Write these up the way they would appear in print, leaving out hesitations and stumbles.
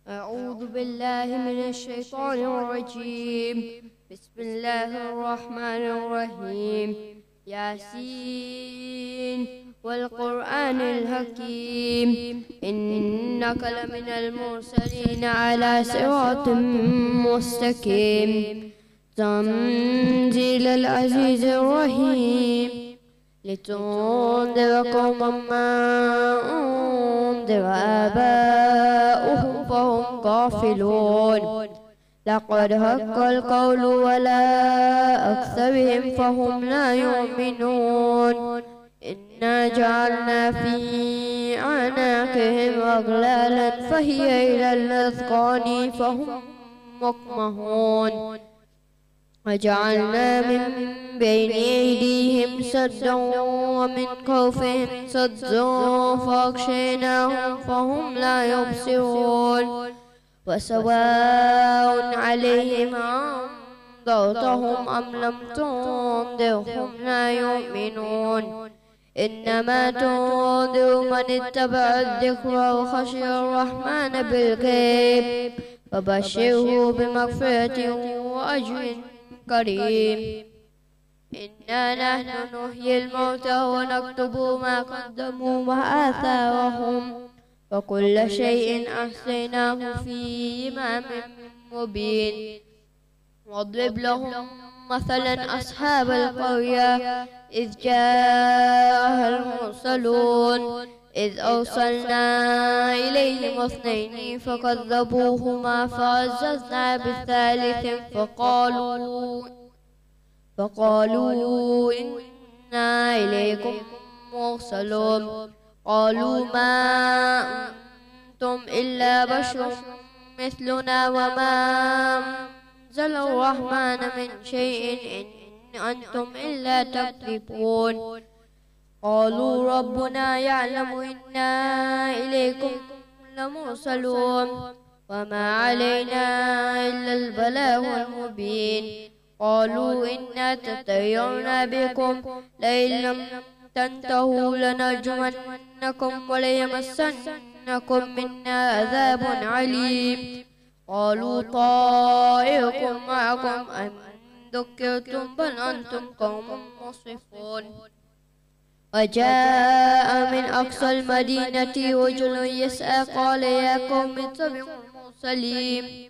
أعوذ بالله من الشيطان الرجيم. بسم الله الرحمن الرحيم. ياسين والقرآن الحكيم إنك لمن المرسلين على صراط مستقيم. تنزيل العزيز الرحيم لتنذر قوما ما أنذر آباؤهم فهم غافلون. لقد حق القول ولا أكثرهم فهم لا يؤمنون. إنا جعلنا في أعناقهم أغلالا فهي إلى الأذقان فهم مقمحون. وجعلنا من بين أيديهم سدا ومن خلفهم سدا فأغشيناهم فهم لا يبصرون. وسواء عليهم أنذرتهم أم لم تنذرهم لا يؤمنون. إنما تنذر من اتبع الذكر وخشي الرحمن بالغيب فبشره بمغفرة وأجر كريم. إنا نحن نحيي الموتى ونكتب ما قدموا وآثارهم وكل شيء أحصيناه في إمام مبين. واضرب لهم مثلا أصحاب القرية إذ جاءها المرسلون إذ أرسلنا إليهم اثنين فكذبوهما فعززنا بالثالث فقالوا إنا إليكم مرسلون. قالوا ما أنتم إلا بشر مثلنا وما أنزل الرحمن من شيء إن أنتم إلا تكذبون. قالوا ربنا يعلم إنا إليكم لمرسلون وما علينا إلا البلاغ المبين. قالوا إنا تطيرنا بكم لئن لم تنتهوا لنرجمنكم وليمسنكم منا عذاب عليم. قالوا طائركم معكم أم ذكرتم بل أنتم قوم مسرفون. وجاء من أقصى المدينة رجل يسعى قال يا قوم اتبعوا المرسلين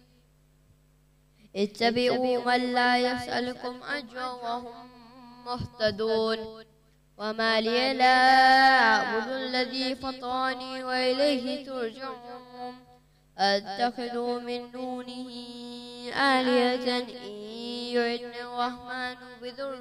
اتبعوا من لا يسألكم أجرا وهم مهتدون. وما لي لا أعبد الذي فطرني وإليه ترجعون. أتخذوا من دونه آلهة إن يردني الرحمن بضر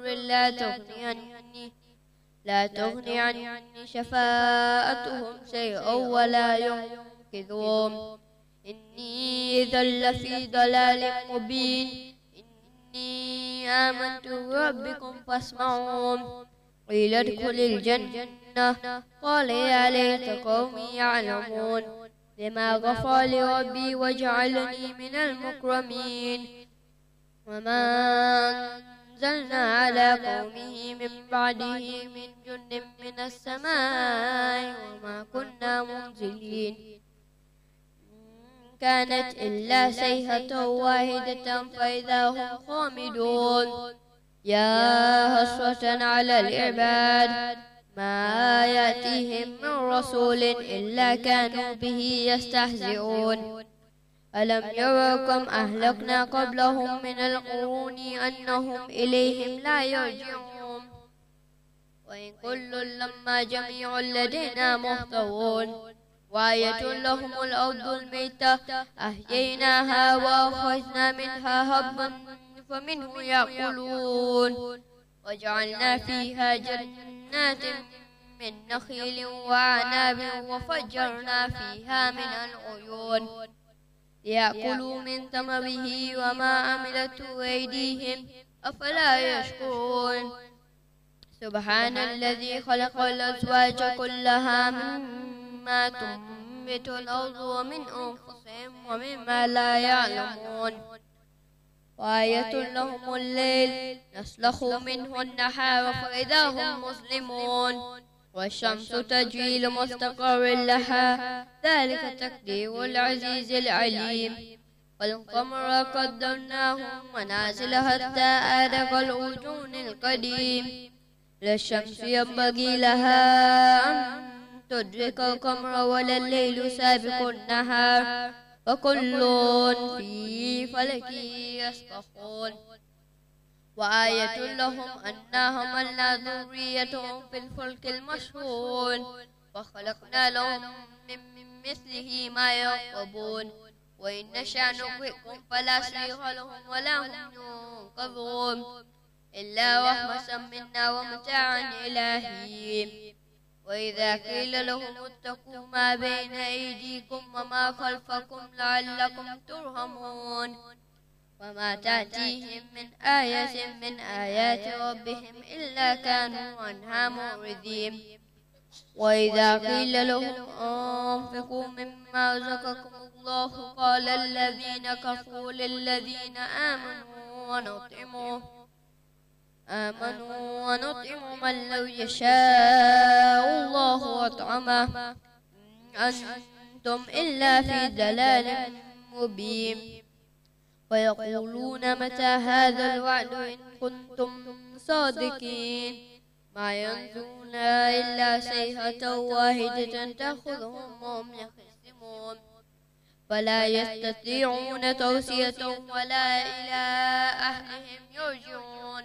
لا تغني عني شفاءتهم شيئا ولا ينقذون. إني إذا لفي ضلال مبين. إني آمنت بربكم فاسمعون. قيل ادخل الجنة قال يا ليت قومي يعلمون بما غفر لي ربي وجعلني من المكرمين. وما أنزلنا على قومه من بعده من جند من السماء وما كنا منزلين. كانت إلا صيحة واحدة فإذا هم خامدون. يا حسرة على العباد ما يأتيهم من رسول إلا كانوا به يستهزئون. ألم يروا كم أهلكنا قبلهم من القرون أنهم إليهم لا يرجعون. وإن كل لما جميع لدينا محضرون. وآية لهم الأرض الميتة أحييناها وأخرجنا منها هبا فمنه يأكلون. وجعلنا فيها جنات من نخيل وأعناب وفجرنا فيها من العيون ليأكلوا من ثمره وما عملته أيديهم أفلا يشكرون. سبحان الذي خلق الأزواج كلها مما تنبت الأرض ومن أنفسهم ومما لا يعلمون. وآية لهم الليل نسلخ منه النهار فإذا هم مسلمون. والشمس تجري لمستقر لها ذلك تقدير العزيز العليم والقمر قدرناه منازل حتى عاد كالعرجون القديم لا الشمس ينبغي لها أن تدرك القمر ولا الليل سابق النهار وكل في فلك يسبحون وآية لهم أنا حملنا ذريتهم في الفلك المشحون وخلقنا لهم من مثله ما يركبون وإن نشأ نغرقهم فلا صريخ لهم ولا هم ينقذون إلا رحمة منا ومتاعا إلى حين وإذا قيل لهم اتقوا ما بين أيديكم وما خلفكم لعلكم ترحمون وما تأتيهم من آية من آيات ربهم إلا كانوا عنها معرضين وإذا قيل لهم أنفقوا مما رزقكم الله قال الذين كفروا للذين آمنوا ونطعم من لو يشاء الله أطعمه أنتم إلا في ضلال مبين ويقولون متى هذا الوعد إن كنتم صادقين ما ينظرون إلا صيحة واحدة تأخذهم وهم يخصمون فلا يستطيعون توصية ولا إلى أهلهم يرجعون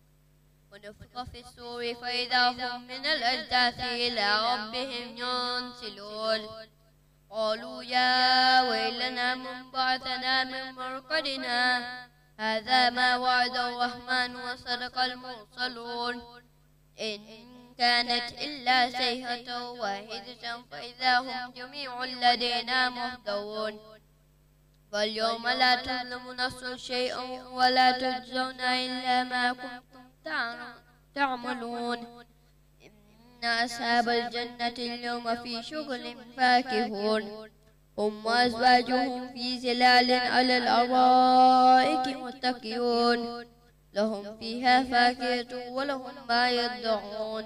ونفخ في الصور فإذا هم من الأجداث إلى ربهم ينسلون قالوا يا ويلنا من بعثنا من مرقدنا هذا ما وعد الرحمن وصدق المرسلون إن كانت إلا صيحة واحدة فإذا هم جميع لدينا محضرون فاليوم لا تظلم نفس شيئا ولا تجزون إلا ما كنتم تعملون إن أصحاب الجنة اليوم في شغل فاكهون هم وأزواجهم في ظلال على الأرائك متكئون لهم فيها فاكهة ولهم ما يدعون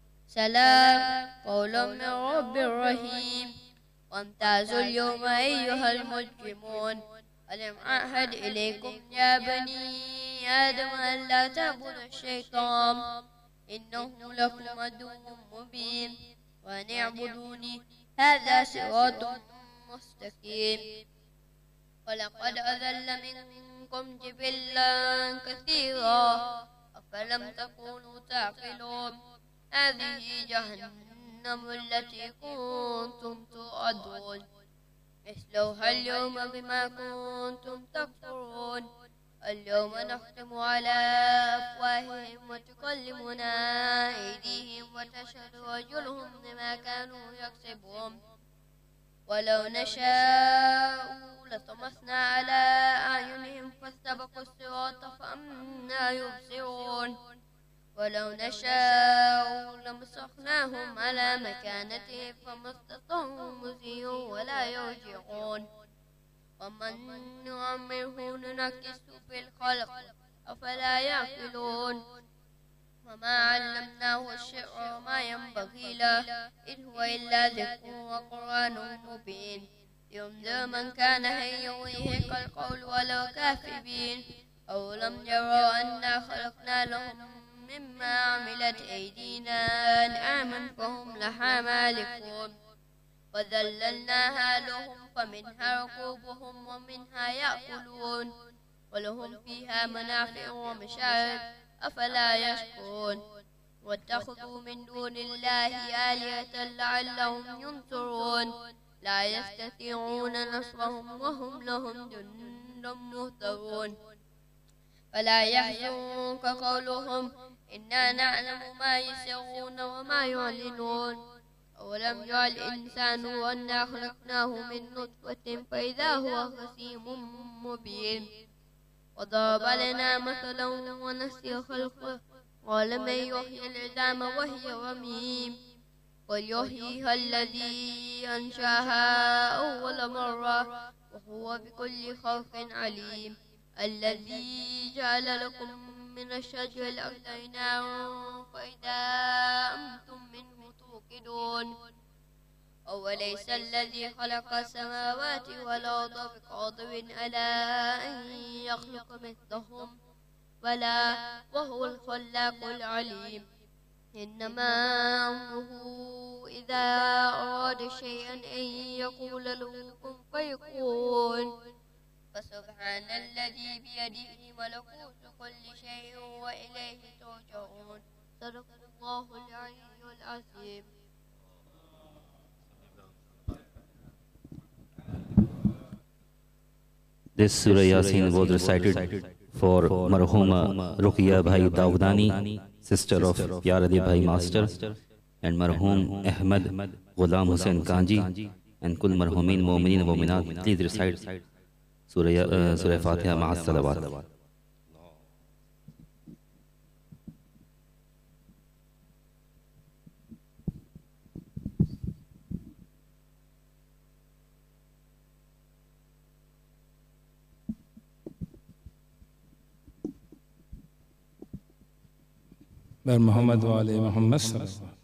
سلام قولا من رب رحيم وامتازوا اليوم أيها المجرمون ألم أعهد إليكم يا بني آدم ألا تعبدوا الشيطان إنه لكم عدو مبين وأن اعبدوني هذا صراط مستقيم ولقد أضل منكم جبلا كثيرا أفلم تكونوا تعقلون هذه جهنم التي كنتم توعدون مثلها اليوم بما كنتم تكفرون اليوم نختم على أفواههم وتكلمنا أيديهم وتشهد أرجلهم بما كانوا يكسبون ولو نشاء لطمسنا على أعينهم فاستبقوا الصراط فأنا يبصرون ولو نشاء لمسخناهم على مكانتهم فما استطاعوا مزيا ولا يرجعون ومن نعمره ننكسه في الخلق أفلا يعقلون وما علمناه الشعر وما ينبغي له إن هو إلا ذكر وقرآن مبين لينذر من كان حيا ويحق القول ولو كافرين أولم يروا أنا خلقنا لهم مما عملت أيدينا أنعاما فهم لها مالكون وذللناها لهم فمنها ركوبهم ومنها يأكلون ولهم فيها منافع ومشارب أفلا يشكرون واتخذوا من دون الله آلهة لعلهم ينصرون لا يستطيعون نصرهم وهم لهم جند مهترون فلا يحزنك قولهم إنا نعلم ما يسرون وما يعلنون أولم يرى الإنسان أنا خلقناه من نطفة فإذا هو خصيم مبين وضرب لنا مثلا ونسي خلقه قال من يحيي العظام وهي رميم قل يحييها الذي أنشاها أول مرة وهو بكل خلق عليم الذي جعل لكم من الشجر الأخضر نارا فإذا أنتم منه توقدون يعلمون أوليس الذي خلق السماوات والأرض بقادر على أن يخلق مثلهم بلى وهو الخلاق العليم إنما أمره إذا أراد شيئا أن يقول له كن فيكون فسبحان الذي بيده ملكوت كل شيء وإليه ترجعون صدق الله العلي العظيم. This Surah Yasin was recited for Marhuma Ruqya Bhai Dawdani, sister of Yaradi Bhai Master, and Marhum Ahmad Ghulam Hussain Kanji, and Kul Marhumin Mu'minin Mu'minat. Please recite Surah Fatiha Ma'as Salawat. بر محمد و آل محمد صلی اللہ علیہ وسلم.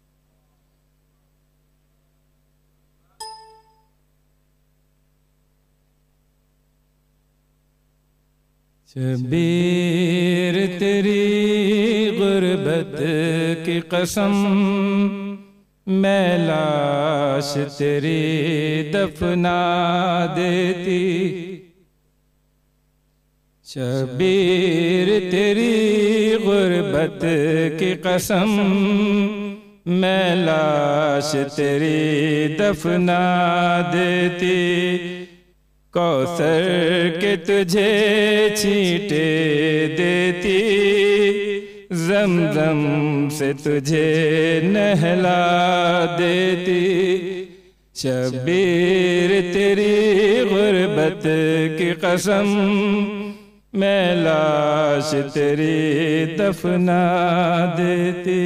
شبیر تیری غربت کی قسم میں لاش تیری دفنا دیتی. شبیر تیری غربت کی قسم میں لاش تیری دفنا دیتی. کوثر کے تجھے چھینٹے دیتی, زمزم سے تجھے نہلا دیتی. شبیر تیری غربت کی قسم میں لاش تیری دفنا دیتی.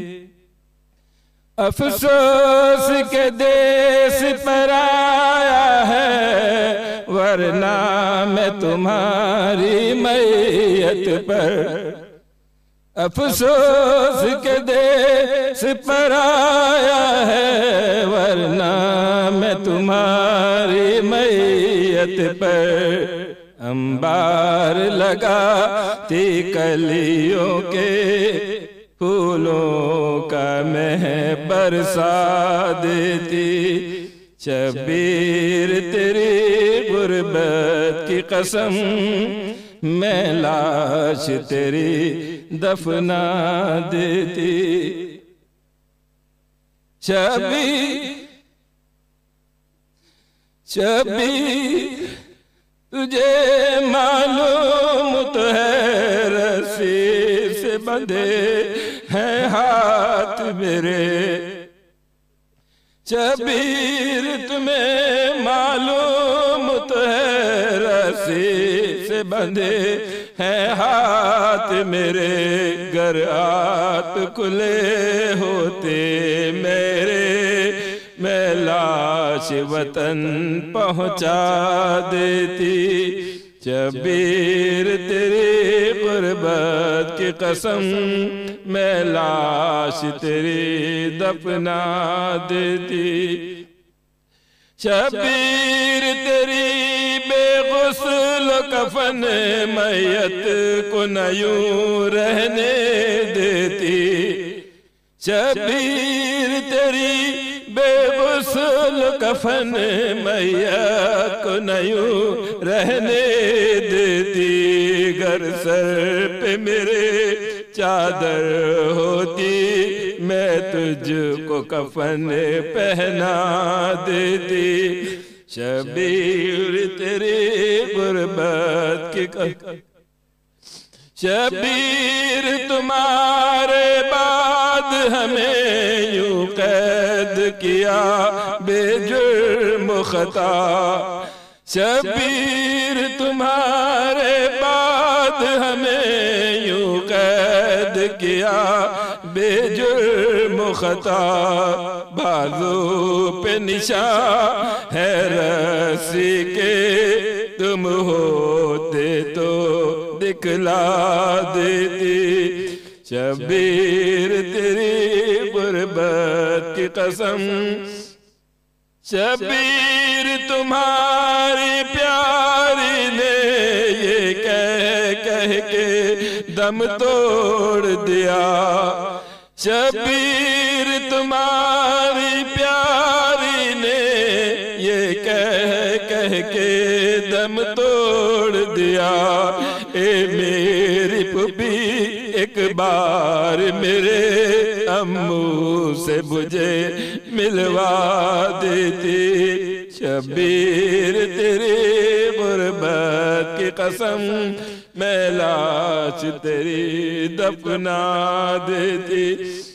افسوس کے دیس پر آیا ہے ورنہ میں تمہاری میت پر. افسوس کے دیس پر آیا ہے ورنہ میں تمہاری میت پر. انبار لگاتی کلیوں کے پھولوں کا مہ برسا دیتی. شبیر تیری غربت کی قسم میں لاش تیری دفنا دیتی. شبیر تجھے معلوم تو ہے رسی سے بندھے ہیں ہاتھ میرے. شبیر تمہیں معلوم تو ہے رسی سے بندھے ہیں ہاتھ میرے. گر ہاتھ کھلے ہوتے میرے میں لاش وطن پہنچا دیتی. شبیر تیری غربت کی قسم میں لاش تیری دفنا دیتی. شبیر تیری بے غسل کفن میت کو نہ یوں رہنے دیتی. شبیر تیری بے غسل کفن میت کو نہ یوں رہنے دیتی. گر سر پہ میرے چادر ہوتی میں تجھ کو کفن پہنا دیتی. شبیر تیری غربت کی شبیر تمہارے بعد ہمیں یوں قید کیا بے جرم خطا. شبیر تمہارے بعد ہمیں یوں قید کیا بے جرم خطا. بازو پہ نشان ہے رسی کے تم ہوتے تو دکھلا دیتی. شبیر تیری غربت کی قسم شبیر تمہاری پیاری نے یہ کہہ کے دم توڑ دیا شبیر تمہاری پیاری نے یہ کہہ کے دم توڑ دیا اے میری پھوپھی ایک بار میرے امو سے مجھے ملوا دیتی شبیر تیری غربت کی قسم میں لاش تیری دفنا دیتی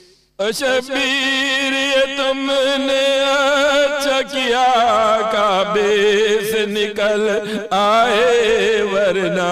شبیر یہ تم نے اچھا کیا کعبے سے نکل آئے ورنہ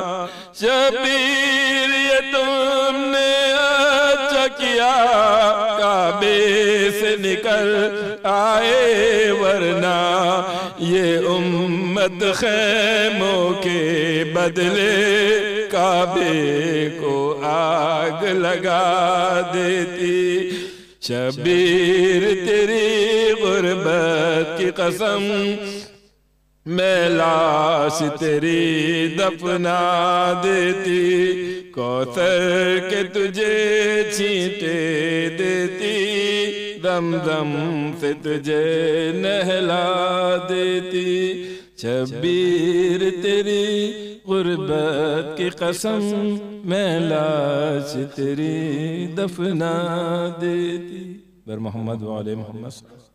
شبیر یہ تم نے اچھا کیا کعبے سے نکل آئے ورنہ یہ امت خیموں کے بدلے کعبے کو آگ لگا دیتی شبیر تیری غربت کی قسم میں لاش تیری دفنا دیتی کوثر کے تجھے چھینٹے دیتی دم دم سے تجھے نہلا دیتی شبیر تیری غربت کی قسم میں لاش تیری دفنا دیتی بر محمد وعلی محمد صلی اللہ علیہ وسلم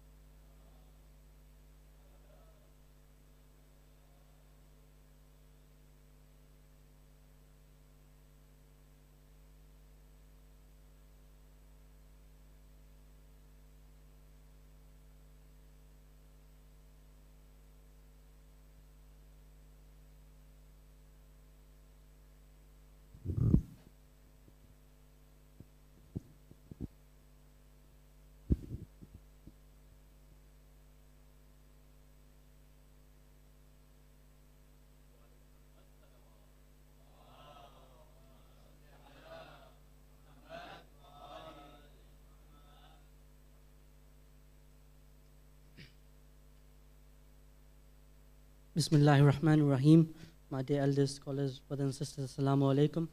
Bismillahir Rahmanir Rahim. My dear elders, scholars, brothers and sisters, Assalamu alaikum.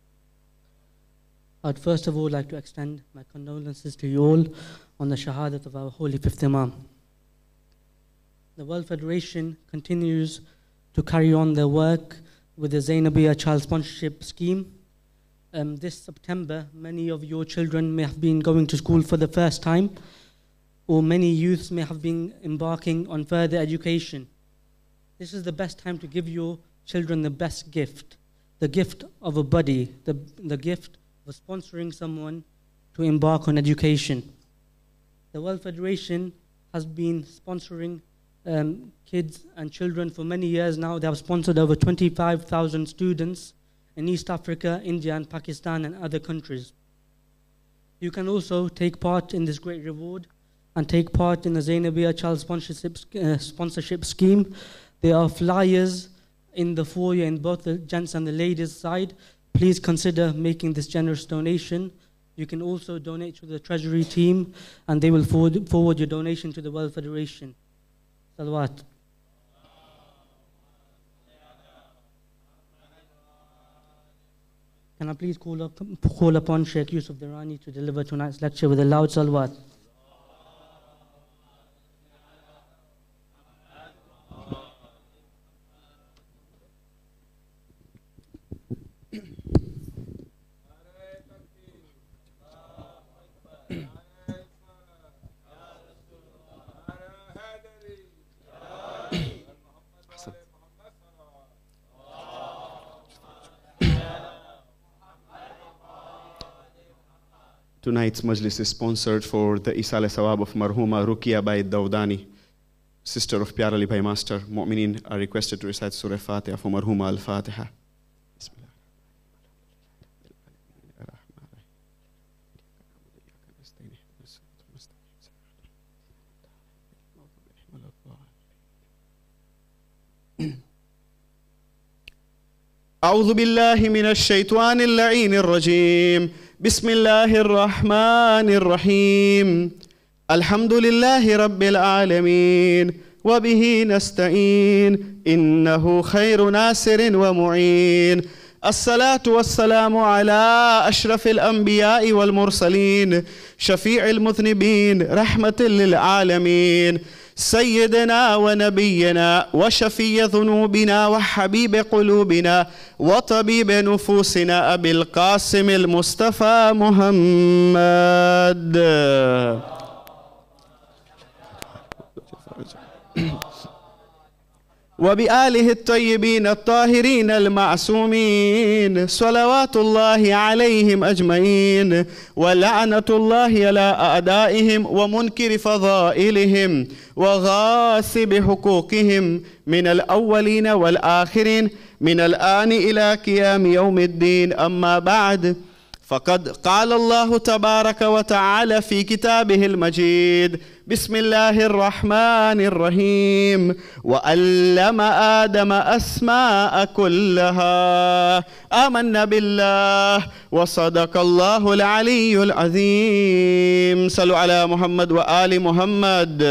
I'd first of all like to extend my condolences to you all on the Shahadat of our holy fifth Imam. The World Federation continues to carry on their work with the Zainabiyya child sponsorship scheme. This September, many of your children may have been going to school for the first time, or many youths may have been embarking on further education. This is the best time to give your children the best gift, the gift of a buddy, the gift of sponsoring someone to embark on education. The World Federation has been sponsoring kids and children for many years now. They have sponsored over 25,000 students in East Africa, India and Pakistan and other countries. You can also take part in this great reward and take part in the Zainabiyya child sponsorship scheme. There are flyers in the foyer in both the gents and the ladies' side. Please consider making this generous donation. You can also donate to the Treasury team and they will forward your donation to the World Federation. Salawat. Can I please call upon Sheikh Yusuf Dhirani to deliver tonight's lecture with a loud salawat. Tonight's majlis is sponsored for the Isal Sawab of Marhuma Rukia Bai Dawdani, sister of Pyar Ali Bhai Master. Mu'minin are requested to recite Surah Fatiha for Marhuma Al-Fatiha. أعوذ بالله من الشيطان اللعين الرجيم بسم الله الرحمن الرحيم Alhamdulillahi Rabbil Alameen. وبه نستعين إنه خير ناصر ومعين. الصلاة والسلام على أشرف الأنبياء والمرسلين شفيع المذنبين رحمة للعالمين سيدنا ونبينا وشفي ذنوبنا وحبيب قلوبنا وطبيب نفوسنا أبي القاسم المصطفى محمد. وبآله الطيبين الطاهرين المعصومين صلوات الله عليهم أجمعين ولعنة الله على أعدائهم ومنكر فضائلهم وغاصب حقوقهم من الأولين والآخرين من الآن إلى قيام يوم الدين. أما بعد، فقد قال الله تبارك وتعالى في كتابه المجيد: بسم الله الرحمن الرحيم. وعلم آدم أسماء كلها آمنا بالله وصدق الله العلي العظيم. صلوا على محمد وآل محمد.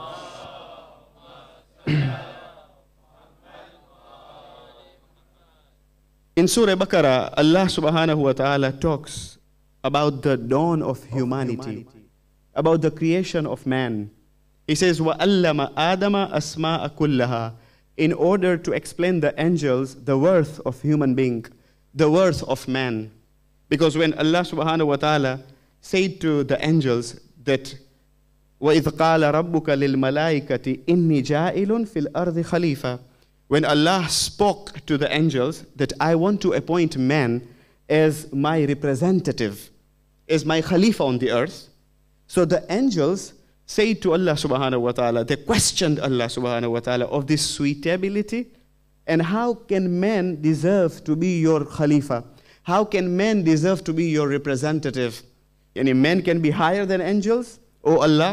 In Surah Baqarah, Allah subhanahu wa ta'ala talks about the dawn of humanity, about the creation of man. He says, وَأَلَّمَ آدَمَ أَسْمَاءَ كُلَّهَا, in order to explain the angels the worth of human being, the worth of man. Because when Allah subhanahu wa ta'ala said to the angels that وَإِذْ قَالَ رَبُّكَ لِلْمَلَائِكَةِ إِنِّي جَائِلٌ فِي الْأَرْضِ خَلِيفَةً, when Allah spoke to the angels that I want to appoint man as my representative, as my Khalifa on the earth, so the angels said to Allah subhanahu wa ta'ala, they questioned Allah subhanahu wa ta'ala of this suitability, and how can man deserve to be your Khalifa? How can man deserve to be your representative? Any man can be higher than angels, O Allah?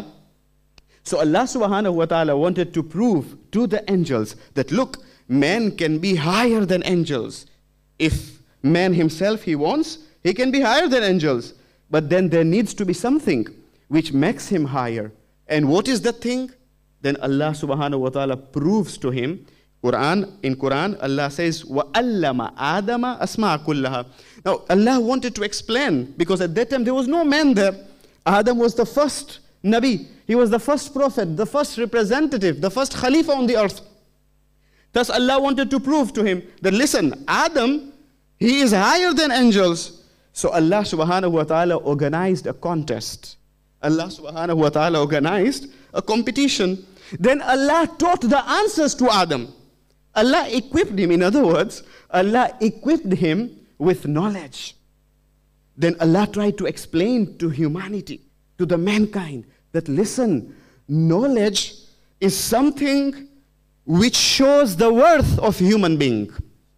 So Allah subhanahu wa ta'ala wanted to prove to the angels that, look, man can be higher than angels. If man himself, he wants, he can be higher than angels. But then there needs to be something which makes him higher. And what is that thing? Then Allah subhanahu wa ta'ala proves to him. In Quran, Allah says, وَأَلَّمَ آدَمَ أَسْمَاءَ كُلَّهَا. Now, Allah wanted to explain, because at that time there was no man there. Adam was the first Nabi. He was the first prophet, the first representative, the first Khalifa on the earth. Thus Allah wanted to prove to him that, listen, Adam, he is higher than angels. So Allah subhanahu wa ta'ala organized a contest. Allah subhanahu wa ta'ala organized a competition. Then Allah taught the answers to Adam. Allah equipped him, in other words, Allah equipped him with knowledge. Then Allah tried to explain to humanity, to the mankind, that listen, knowledge is something which shows the worth of human being.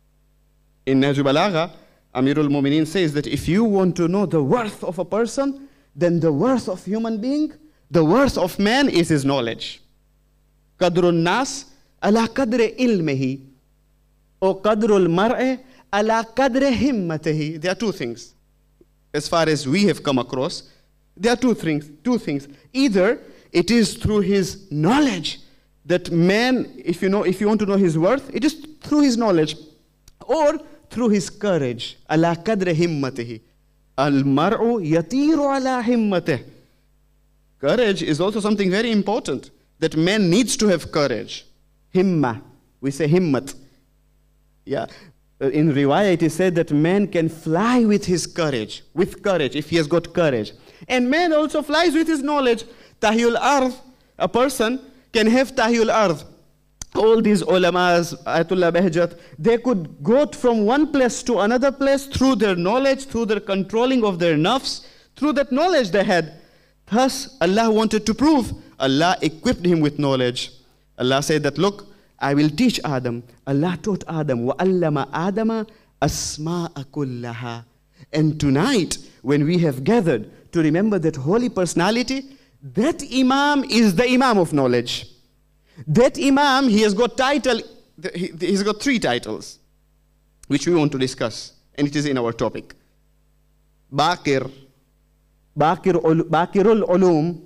In Nahj Balagha, Amirul Mu'mineen says that if you want to know the worth of a person, then the worth of human being, the worth of man is his knowledge. Qadrun nas ala qadri ilmihi, or qadrul mar'i ala qadri himmatihi. There are two things. As far as we have come across, there are two things. Either it is through his knowledge that man, if you want to know his worth, it is through his knowledge, or through his courage. Ala qadri himmatihi. Al-mar'u yatiru ala himmatih. Courage is also something very important, that man needs to have courage. Himma. We say himmat. Yeah. In riwayah it is said that man can fly with his courage, if he has got courage. And man also flies with his knowledge. Tahiyul ardh, a person can have tahiyul ardh. All these ulamas, Ayatollah Behjat, they could go from one place to another place through their knowledge, through their controlling of their nafs, through that knowledge they had. Thus, Allah wanted to prove. Allah equipped him with knowledge. Allah said that, look, I will teach Adam. Allah taught Adam. وَأَلَّمَ آدَمَ أَسْمَاءَ كُلَّهَا. And tonight, when we have gathered to remember that holy personality, that Imam is the Imam of knowledge. That Imam, he has got he's got 3 titles, which we want to discuss, and it is in our topic. Bakirul Ulum,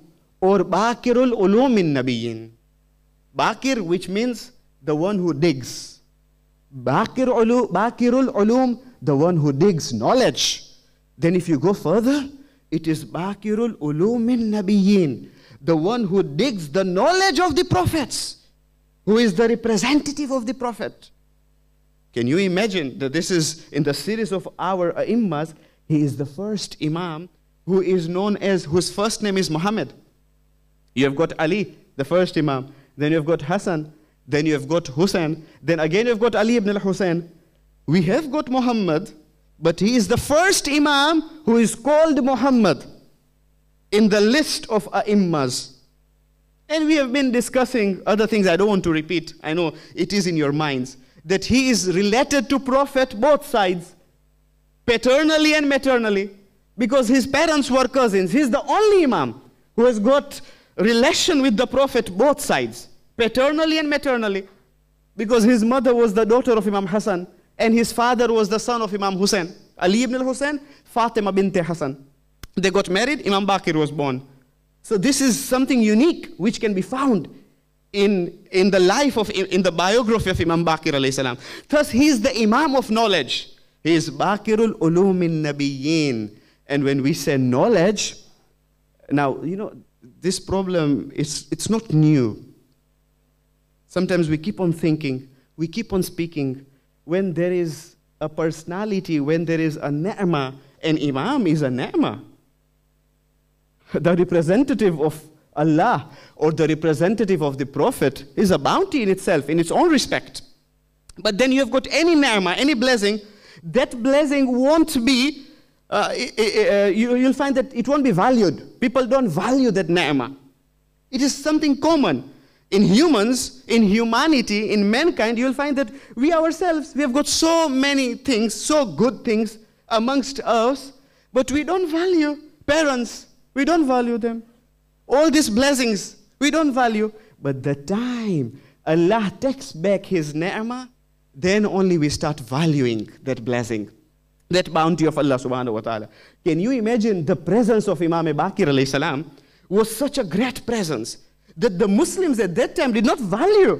or Bakirul Ulumin Nabiyyin. Bakir, which means the one who digs. Bakirul Ulum, the one who digs knowledge. Then if you go further, it is Bakirul Ulumin Nabiyyin, the one who digs the knowledge of the prophets, who is the representative of the prophet. Can you imagine that this is in the series of our Imams? He is the first Imam who is known as, whose first name is Muhammad. You have got Ali, the first Imam. Then you have got Hassan. Then you have got Hussein. Then again you have got Ali ibn al-Hussein. We have got Muhammad, but he is the first Imam who is called Muhammad in the list of Imams. And we have been discussing other things I don't want to repeat. I know it is in your minds. That he is related to Prophet both sides, paternally and maternally, because his parents were cousins. He's the only Imam who has got relation with the Prophet both sides, paternally and maternally, because his mother was the daughter of Imam Hassan, and his father was the son of Imam Hussein. Ali ibn al-Hussein, Fatima bint Hassan. They got married, Imam Bakir was born. So this is something unique which can be found in the life of, in the biography of Imam Bakir alayhi salam. Thus, he is the Imam of knowledge. He is Bakirul Ulumin Nabiyyin. And when we say knowledge, now, you know, this problem, it's not new. Sometimes we keep on thinking, we keep on speaking. When there is a personality, when there is a ni'mah, an Imam is a ni'mah. The representative of Allah or the representative of the Prophet is a bounty in itself, in its own respect. But then you have got any ni'mah, any blessing, that blessing won't be, you'll find that it won't be valued. People don't value that ni'mah. It is something common. In humans, in humanity, in mankind, you'll find that we ourselves, we have got so many things, so good things amongst us, but we don't value parents. We don't value them. All these blessings, we don't value. But the time Allah takes back his ni'mah, then only we start valuing that blessing, that bounty of Allah subhanahu wa ta'ala. Can you imagine the presence of Imam Bakir alayhi salam was such a great presence that the Muslims at that time did not value.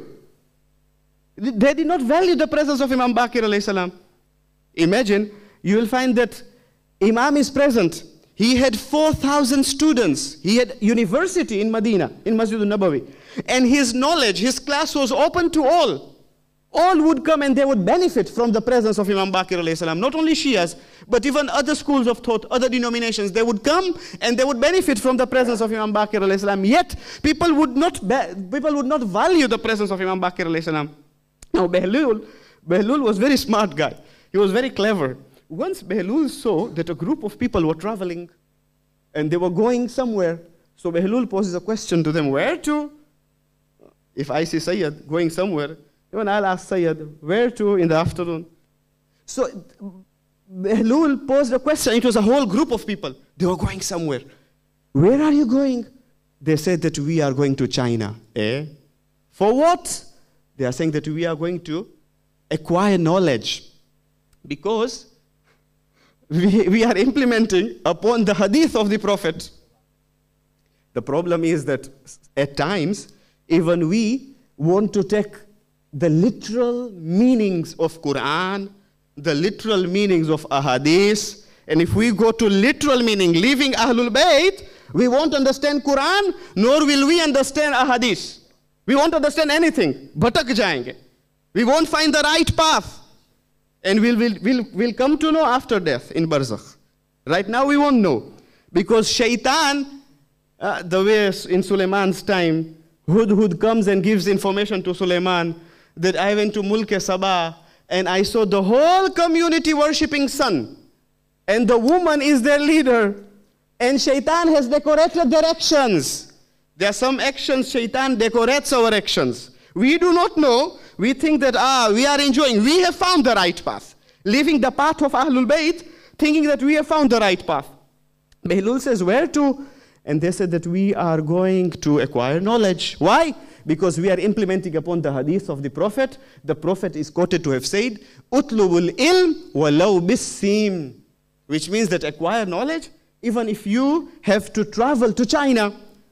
They did not value the presence of Imam Bakir alayhi salam. Imagine, you will find that Imam is present. He had 4,000 students. He had university in Medina, in Masjid al-Nabawi. And his knowledge, his class was open to all. All would come and they would benefit from the presence of Imam Bakir alayhi salam. Not only Shias, but even other schools of thought, other denominations. They would come and they would benefit from the presence of Imam Bakir alayhi salam. Yet, people would not value the presence of Imam Bakir alayhi salam. Now, Behlul was a very smart guy. He was very clever. Once Behlul saw that a group of people were traveling and they were going somewhere. So Behlul poses a question to them, where to? If I see Sayyid going somewhere, even I'll ask Sayyid, where to in the afternoon? So Behlul posed a question. It was a whole group of people. They were going somewhere. Where are you going? They said that we are going to China. For what? They are saying that we are going to acquire knowledge. Because we are implementing upon the hadith of the Prophet. The problem is that at times, even we want to take the literal meanings of Quran, the literal meanings of ahadith, and if we go to literal meaning, leaving Ahlul Bayt, we won't understand Quran, nor will we understand ahadith. We won't understand anything. Bhatak jayenge. We won't find the right path. And we'll come to know after death in Barzakh. Right now we won't know. Because Shaitan, the way in Suleiman's time, Hudhud comes and gives information to Suleiman that I went to Mulk-e-Saba and I saw the whole community worshipping sun. And the woman is their leader. And Shaitan has decorated their actions. There are some actions, Shaitan decorates our actions. We do not know. We think that, we are enjoying. We have found the right path. Leaving the path of Ahlul Bayt, thinking that we have found the right path. Behlul says, where to? And they said that we are going to acquire knowledge. Why? Because we are implementing upon the hadith of the Prophet. The Prophet is quoted to have said, Utlubul ilm walau bis-sim, which means that acquire knowledge, even if you have to travel to China,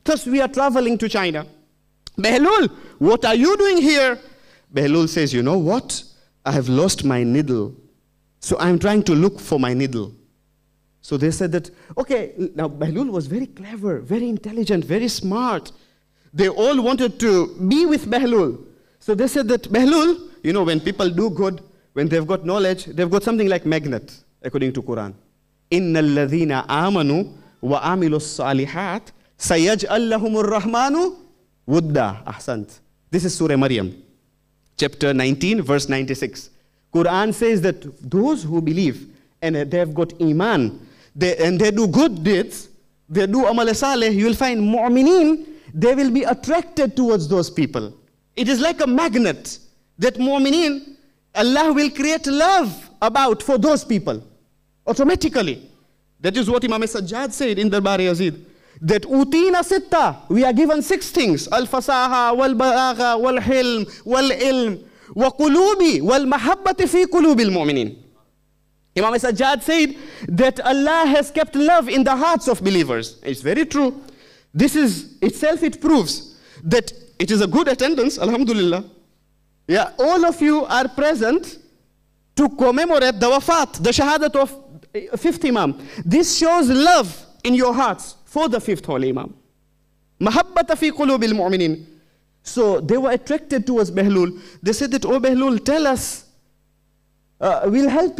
Thus we are traveling to China. Behlul, what are you doing here? Behlul says, you know what? I have lost my needle. So I'm trying to look for my needle. So they said that, okay, now Behlul was very clever, very intelligent, very smart. They all wanted to be with Behlul. So they said that Behlul, you know, when people do good, when they've got knowledge, they've got something like magnet, according to Quran. إِنَّ الَّذِينَ آمَنُوا وَعَمِلُوا الصَّالِحَاتِ سَيَجْعَلْ لَهُمُ الرَّحْمَنُ وُدَّا. Ahsant. This is Surah Maryam, chapter 19, verse 96. Quran says that those who believe and they've got iman, and they do good deeds, they do amal saleh, you will find mu'mineen, they will be attracted towards those people. It is like a magnet that mu'mineen, Allah will create love about for those people automatically. That is what Imam Sajjad said in the Bari Yazid, that utina sitta, we are given 6 things: al-fasaha, wal-balagha, wal-hilm, wal-ilm, wa-qulubi, wal-mahabbati fi qulubi al-mu'minin. Imam Sajjad said that Allah has kept love in the hearts of believers. It's very true. This is itself, it proves that it is a good attendance, alhamdulillah. Yeah, all of you are present to commemorate the wafat, the shahadat of 5th Imam. This shows love in your hearts for the 5th Holy Imam. Mahabbata fi qulubil mu'minin. So they were attracted towards Behlul. They said that, oh Behlul, tell us, we'll help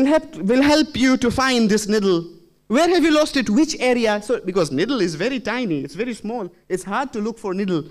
you to find this needle. Where have you lost it? Which area? So, because needle is very tiny, it's very small. It's hard to look for needle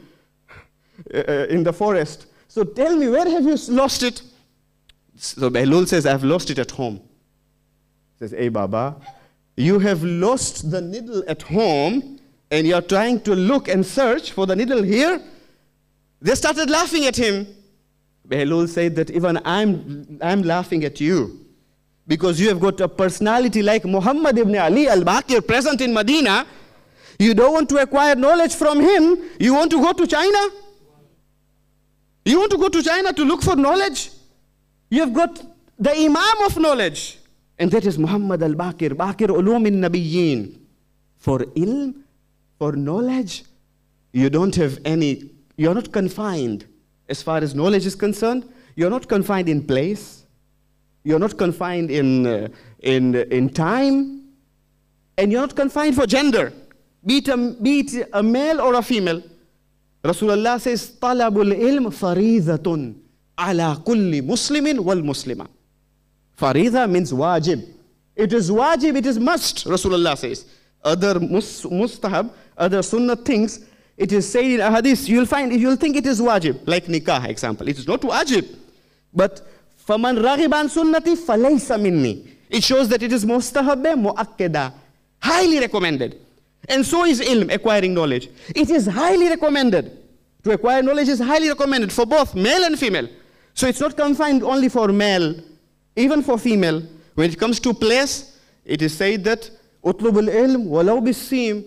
in the forest. So tell me, where have you lost it? So Behlul says, I've lost it at home. He says, hey Baba, you have lost the needle at home and you're trying to look and search for the needle here? They started laughing at him. Behlul said that even I'm laughing at you, because you have got a personality like Muhammad ibn Ali al-Baqir present in Medina. You don't want to acquire knowledge from him. You want to go to China? You want to go to China to look for knowledge? You have got the Imam of knowledge, and that is Muhammad al-Baqir, Baqir Ulum al-Nabiyyin. For ilm, for knowledge, you don't have any, you're not confined. As far as knowledge is concerned, you're not confined in place, you're not confined in time, and you're not confined for gender, be it a male or a female. Rasulullah says, "Talabul ilm faridhatun ala kulli muslimin wal muslima." Faridha means wajib. It is wajib, it is must, Rasulullah says. Other mustahab, other sunnah things, it is said in a hadith, you'll think it is wajib, like nikah example. It is not wajib. But faman raghiban sunnati falaysa minni. It shows that it is mustahabbe muakkada, highly recommended. And so is ilm, acquiring knowledge. It is highly recommended. To acquire knowledge is highly recommended for both male and female. So it's not confined only for male, even for female. When it comes to place, it is said that utlubul ilm walau bisim.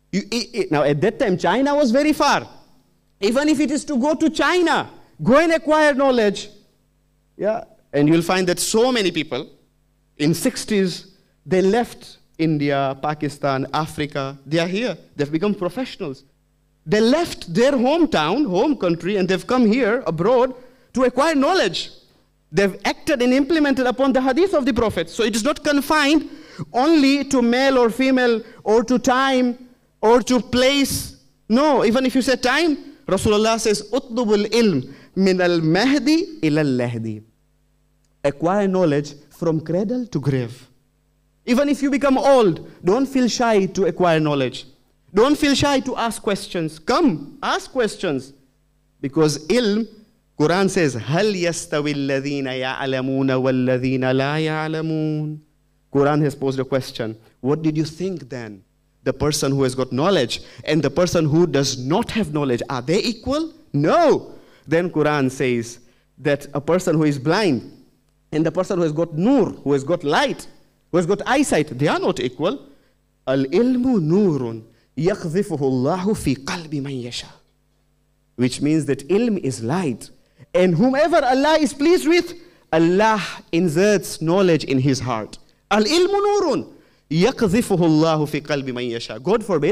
Now at that time, China was very far. Even if it is to go to China, go and acquire knowledge. Yeah, and you'll find that so many people in 60s, they left India, Pakistan, Africa. They are here. They've become professionals. They left their hometown, home country, and they've come here abroad to acquire knowledge. They've acted and implemented upon the hadith of the Prophet. So it is not confined only to male or female or to time or to place. No, even if you say time, Rasulullah says, "Utlubul ilm min al-mahdi ila al-lahdi." Acquire knowledge from cradle to grave. Even if you become old, don't feel shy to acquire knowledge. Don't feel shy to ask questions. Come, ask questions. Because ilm, Quran says, هَلْ يَسْتَوِي الَّذِينَ يَعْلَمُونَ وَالَّذِينَ لَا يَعْلَمُونَ. Quran has posed a question. What did you think then? The person who has got knowledge and the person who does not have knowledge, are they equal? No. Then Quran says that a person who is blind and the person who has got nur, who has got light, who has got eyesight, they are not equal. Al-ilmu nurun yakhzifuhu Allahu fi qalbi man yasha. Which means that ilm is light. And whomever Allah is pleased with, Allah inserts knowledge in his heart. Al-ilmu nurun yakhzifuhu Allahu fi qalbi man yasha. God forbid,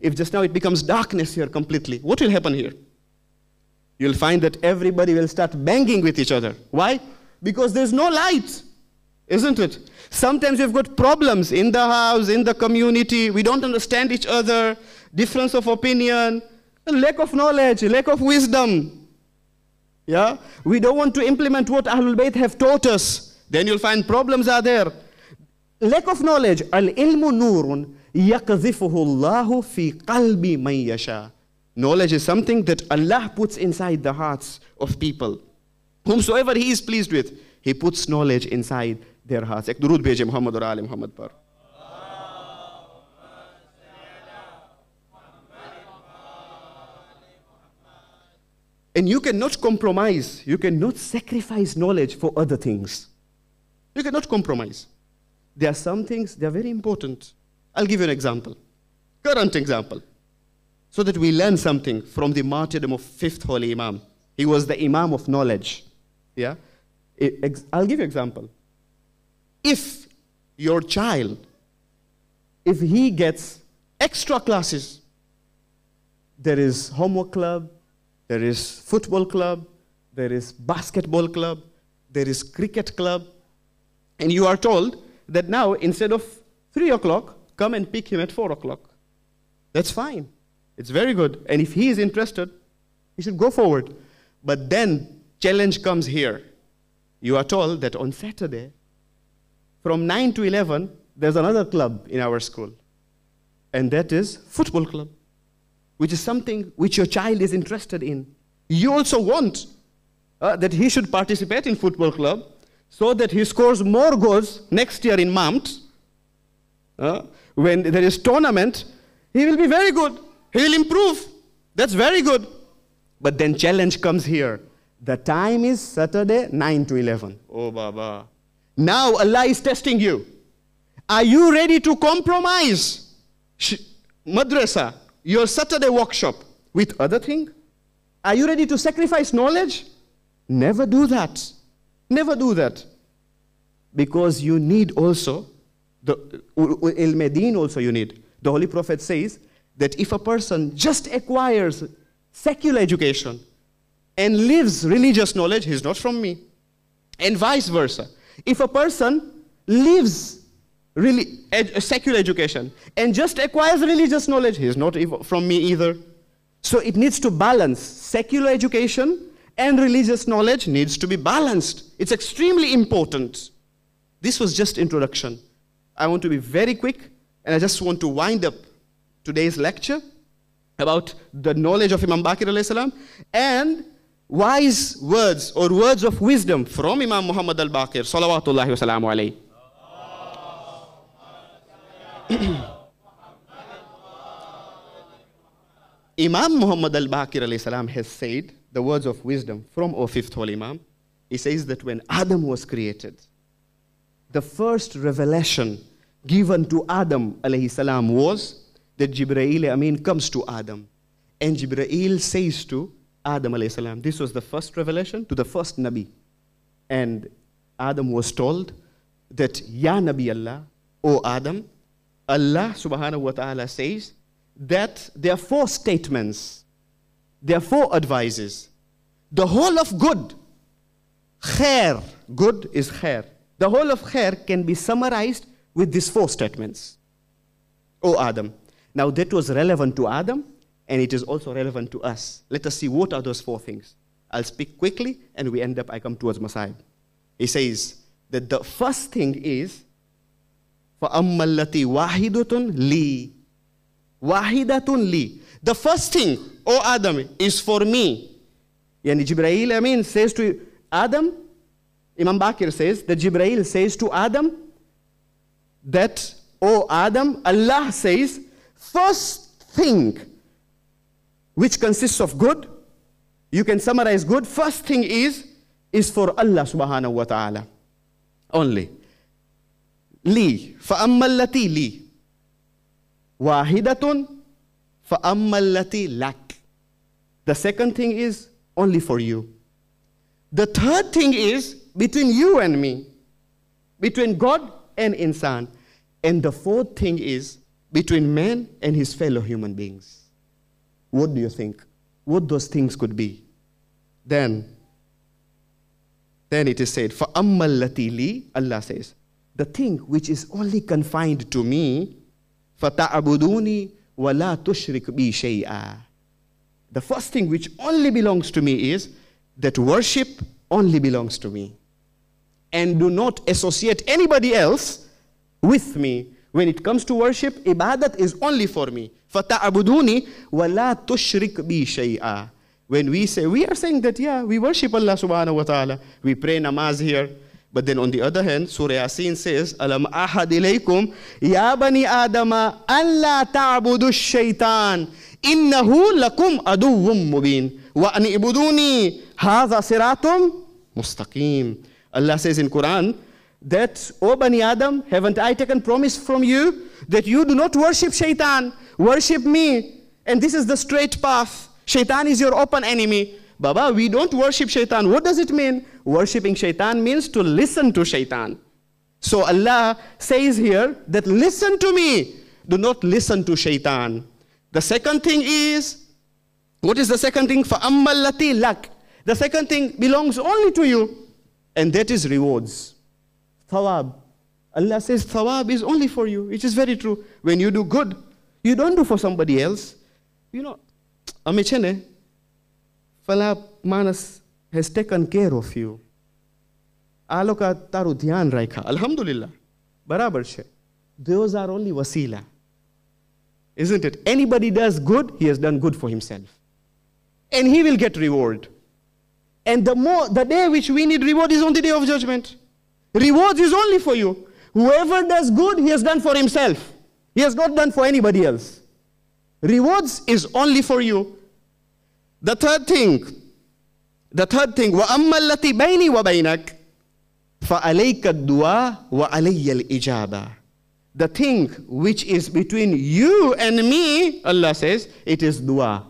if just now it becomes darkness here completely, what will happen here? You'll find that everybody will start banging with each other. Why? Because there's no light, isn't it? Sometimes we've got problems in the house, in the community. We don't understand each other, difference of opinion, lack of knowledge, lack of wisdom. Yeah? We don't want to implement what Ahlul Bayt have taught us. Then you'll find problems are there. Lack of knowledge. Al-ilmu nurun yaqdhifuhu Allahu fi qalbi man yasha. Knowledge is something that Allah puts inside the hearts of people. Whomsoever He is pleased with, He puts knowledge inside their hearts. Ek durud bheje Muhammad aur Ali Muhammad par. And you cannot compromise, you cannot sacrifice knowledge for other things. You cannot compromise. There are some things, they are very important. I'll give you an example, current example, so that we learn something from the martyrdom of 5th Holy Imam. He was the Imam of knowledge. Yeah? I'll give you an example. If your child, if he gets extra classes, there is homework club, there is football club, there is basketball club, there is cricket club, and you are told that now instead of 3 o'clock, come and pick him at 4 o'clock. That's fine. It's very good. And if he is interested, he should go forward. But then challenge comes here. You are told that on Saturday, from 9 to 11, there's another club in our school. And that is football club, which is something which your child is interested in. You also want that he should participate in football club so that he scores more goals next year in Mount. When there is tournament, he will be very good. He will improve. That's very good. But then challenge comes here. The time is Saturday, 9 to 11. Oh, Baba. Now Allah is testing you. Are you ready to compromise madrasa, your Saturday workshop, with other thing? Are you ready to sacrifice knowledge? Never do that. Never do that. Because you need also, the ilm-e-deen also you need. The Holy Prophet says that if a person just acquires secular education and lives religious knowledge, he's not from me. And vice versa. If a person lives secular education and just acquires religious knowledge, he's not from me either. So it needs to balance. Secular education and religious knowledge needs to be balanced. It's extremely important. This was just introduction. I want to be very quick, and I just want to wind up today's lecture about the knowledge of Imam Baqir alayhi salam and wise words or words of wisdom from Imam Muhammad al-Baqir salawatullahi wa salamu alayhi. Imam Muhammad al-Baqir alayhi salam has said the words of wisdom from our 5th Holy Imam. He says that when Adam was created, the first revelation given to Adam alayhi salam was that Jibreel Amin comes to Adam. And Jibreel says to Adam alayhi salam, this was the first revelation to the first Nabi. And Adam was told that, Ya Nabi Allah, O Adam, Allah subhanahu wa ta'ala says that there are 4 statements, there are 4 advices. The whole of good, khair, good is khair. The whole of khair can be summarized with these 4 statements. O Adam. Now that was relevant to Adam, and it is also relevant to us. Let us see what are those 4 things. I'll speak quickly, and I come towards Masahib. He says that the first thing is, فَأَمَّا الَّتِي وَاحِدَةٌ لِي. Wahidatun li. The first thing, O Adam, is for me. Yani Jibreel Amin says to Adam, Imam Baqir says that Jibreel says to Adam that, O Adam, Allah says, first thing which consists of good, you can summarize good, first thing is for Allah subhanahu wa ta'ala only. Li, فَأَمَّا الَّتِي li. Wahidatun فَأَمَّا الَّتِي lak. The second thing is only for you. The third thing is between you and me, between God and insan. And the fourth thing is between man and his fellow human beings. What do you think? What those things could be? Then it is said, فَأَمَّا الَّتِي لِي, Allah says, the thing which is only confined to me, فَتَعْبُدُونِي وَلَا تُشْرِكْ بِي شَيْئًا. The first thing which only belongs to me is that worship only belongs to me. And do not associate anybody else with me. When it comes to worship, ibadat is only for me. فَتَعْبُدُونِي وَلَا تُشْرِكْ بِي شَيْئًا. When we say, we are saying that, yeah, we worship Allah subhanahu wa ta'ala. We pray namaz here. But then on the other hand, Surah Yasin says, Alam ahad ilaykum, ya bani adama, alla ta'budu shaitan, innahu lakum aduwwum mubin, wa an ibuduni, hadha siratum mustaqim. Allah says in Quran that, O Bani Adam, haven't I taken promise from you that you do not worship shaitan, worship me, and this is the straight path. Shaitan is your open enemy. Baba, we don't worship shaitan. What does it mean? Worshipping shaitan means to listen to shaitan. So Allah says here that listen to me. Do not listen to shaitan. The second thing is, what is the second thing? فَأَمَّا الَّتِي لَكَ. The second thing belongs only to you. And that is rewards. Thawab. Allah says thawab is only for you. It is very true. When you do good, you don't do for somebody else. You know, Amichene, Fala Manas has taken care of you. Aloka taru dhyan raikha. Alhamdulillah. Barabar she. Those are only wasila. Isn't it? Anybody does good, he has done good for himself. And he will get reward. And the day which we need reward is on the day of judgment. Rewards is only for you. Whoever does good, he has done for himself. He has not done for anybody else. Rewards is only for you. The third thing, وَأَمَّا الَّتِي بَيْنِي وَبَيْنَكَ فَعَلَيْكَ الدُّعَاءُ وَعَلَيَّ الْإِجَابَةُ. The thing which is between you and me, Allah says, it is dua.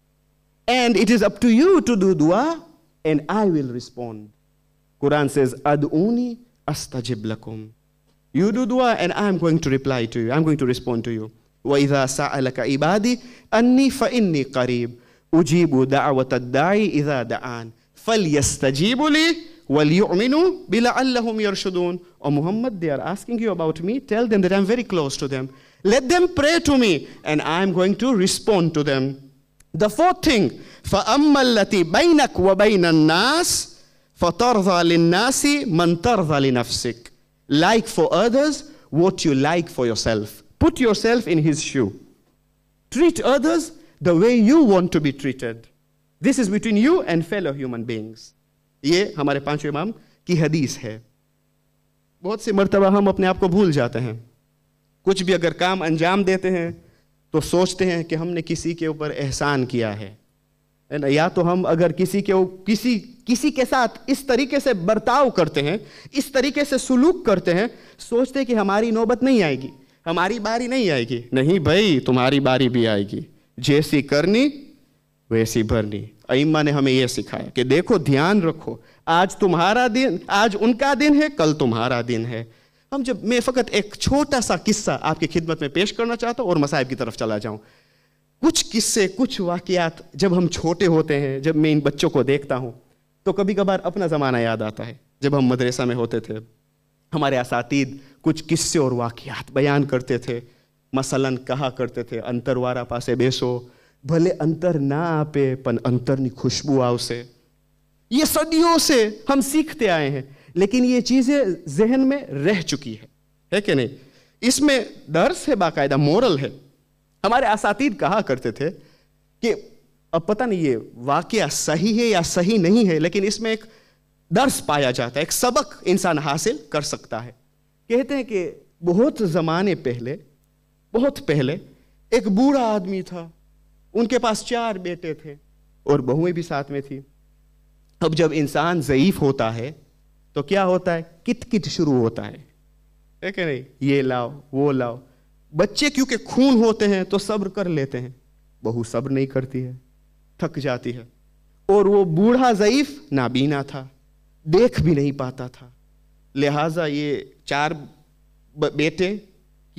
And it is up to you to do dua, and I will respond. Quran says, Ad'uni astajib lakum. You do dua, and I'm going to reply to you. I'm going to respond to you. وَإِذَا سَأَلَكَ عِبَادِي أَنِّي فَإِنِّي قَرِيبٌ أُجِيبُ دَعْوَةَ الدَّاعِ إِذَا دَعَانِ فَلْيَسْتَجِيبُوا لِي وَلْيُؤْمِنُوا بِلَعَلَّهُمْ يَرْشُدُونَ. O Muhammad, they are asking you about me. Tell them that I'm very close to them. Let them pray to me, and I'm going to respond to them. The fourth thing, فَأَمَّا الَّتِي بَيْنَكَ وَبَيْنَ النَّاسِ فَتَرْضَى لِلنَّاسِ مَنْ تَرْضَى لِنَفْسِكَ. Like for others what you like for yourself. Put yourself in his shoe. Treat others the way you want to be treated. This is between you and fellow human beings. ये हमारे पांचों इमाम की हदीस है. बहुत सी मर्तबा हम अपने आप को भूल जाते हैं. कुछ भी अगर काम अंजाम देते हैं तो सोचते हैं कि हमने किसी के ऊपर एहसान किया है. या तो हम अगर किसी के साथ इस तरीके से बर्ताव करते हैं, इस तरीके से सुलूक करते हैं, सोचते हैं कि हमारी नौबत नहीं आएगी, हमारी बारी नहीं आएगी. नहीं भाई, तुम्हारी बारी भी आएगी. जैसी करनी वैसी भरनी. अइम्मा ने हमें यह सिखाया कि देखो, ध्यान रखो, आज तुम्हारा दिन, आज उनका दिन है, कल तुम्हारा दिन है. मैं फकत एक छोटा सा किस्सा आपकी खिदमत में पेश करना चाहता हूं और मसाइब की तरफ चला जाऊं. कुछ किस्से, कुछ वाकयात जब हम छोटे होते हैं, जब मैं इन बच्चों को देखता हूं तो कभी कभार अपना ज़माना याद आता है. जब हम मदरसा में होते थे, हमारे असातीद कुछ किस्से और वाकयात बयान करते थे. मसलन कहा करते थे, अंतरवारा पासे बेसो, भले अंतर ना आपे पन अंतरनी खुशबू आवसे. ये सदियों से हम सीखते आए हैं, लेकिन ये चीज़ें जहन में रह चुकी है कि नहीं? इसमें दर्स है, बाकायदा मोरल है. हमारे असातीद कहा करते थे कि अब पता नहीं ये वाकया सही है या सही नहीं है, लेकिन इसमें एक दर्स पाया जाता है, एक सबक इंसान हासिल कर सकता है. कहते हैं कि बहुत ज़माने पहले, बहुत पहले एक बूढ़ा आदमी था. उनके पास 4 बेटे थे और बहुएं भी साथ में थी. अब जब इंसान ज़ईफ होता है तो क्या होता है? किट शुरू होता है कि नहीं? ये लाओ, वो लाओ. बच्चे क्योंकि खून होते हैं तो सब्र कर लेते हैं. बहू सब्र नहीं करती है, थक जाती है. और वो बूढ़ा ज़ईफ नाबीना था, देख भी नहीं पाता था. लिहाजा ये 4 बेटे की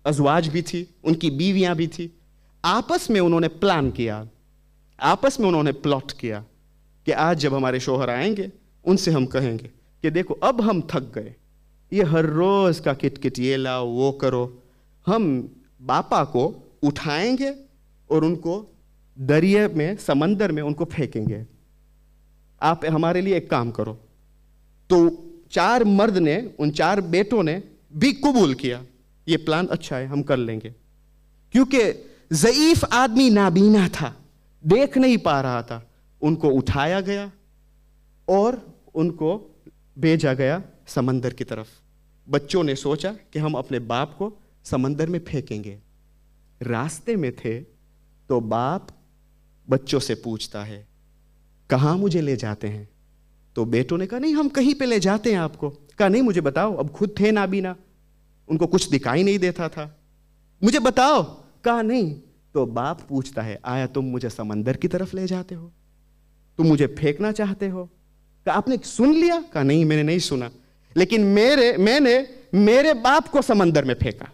अज़वाज भी थी, उनकी बीवियां भी थी। आपस में उन्होंने प्लान किया, आपस में उन्होंने प्लॉट किया कि आज जब हमारे शोहर आएंगे उनसे हम कहेंगे कि देखो अब हम थक गए, ये हर रोज का किटकिट, ये लाओ वो करो। हम बापा को उठाएंगे और उनको दरिया में, समंदर में उनको फेंकेंगे। आप हमारे लिए एक काम करो। तो 4 मर्द ने, उन 4 बेटों ने भी कबूल किया, ये प्लान अच्छा है, हम कर लेंगे। क्योंकि ज़ईफ आदमी नाबीना था, देख नहीं पा रहा था। उनको उठाया गया और उनको भेजा गया समंदर की तरफ। बच्चों ने सोचा कि हम अपने बाप को समंदर में फेंकेंगे। रास्ते में थे तो बाप बच्चों से पूछता है, कहाँ मुझे ले जाते हैं? तो बेटों ने कहा, नहीं हम कहीं पे ले जाते हैं आपको। कहा, नहीं मुझे बताओ। अब खुद थे नाबीना, उनको कुछ दिखाई नहीं देता था, मुझे बताओ। कहा, नहीं। तो बाप पूछता है, आया तुम मुझे समंदर की तरफ ले जाते हो? तुम मुझे फेंकना चाहते हो? कहा, आपने सुन लिया? कहा, नहीं मैंने नहीं सुना, लेकिन मैंने मेरे बाप को समंदर में फेंका।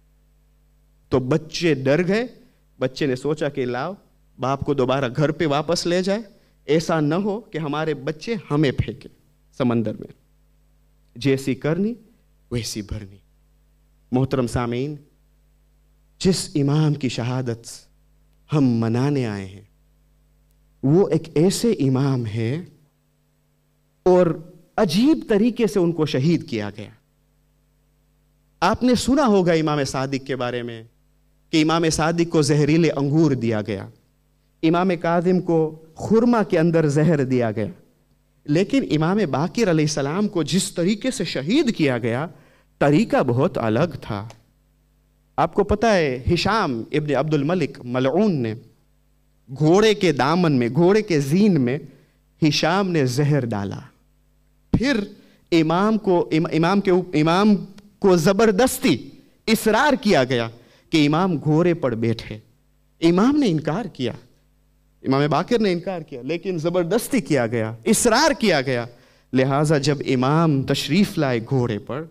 तो बच्चे डर गए। बच्चे ने सोचा कि लाओ बाप को दोबारा घर पे वापस ले जाए, ऐसा न हो कि हमारे बच्चे हमें फेंके समंदर में। जैसी करनी वैसी भरनी। मोहतरम सामीन, जिस इमाम की शहादत हम मनाने आए हैं वो एक ऐसे इमाम है और अजीब तरीके से उनको शहीद किया गया। आपने सुना होगा इमाम सादिक के बारे में कि इमाम सादिक को जहरीले अंगूर दिया गया, इमाम काज़िम को खुरमा के अंदर जहर दिया गया। लेकिन इमाम बाकिर अलैहिस्सलाम को जिस तरीके से शहीद किया गया, तरीका बहुत अलग था। आपको पता है, हिशाम इब्न अब्दुल मलिक मलऊन ने घोड़े के दामन में, घोड़े के जीन में हिशाम ने जहर डाला। फिर इमाम को जबरदस्ती इसरार किया गया कि इमाम घोड़े पर बैठे। इमाम ने इनकार किया, इमाम बाकिर ने इनकार किया, लेकिन जबरदस्ती किया गया, इसरार किया गया। लिहाजा जब इमाम तशरीफ लाए घोड़े पर,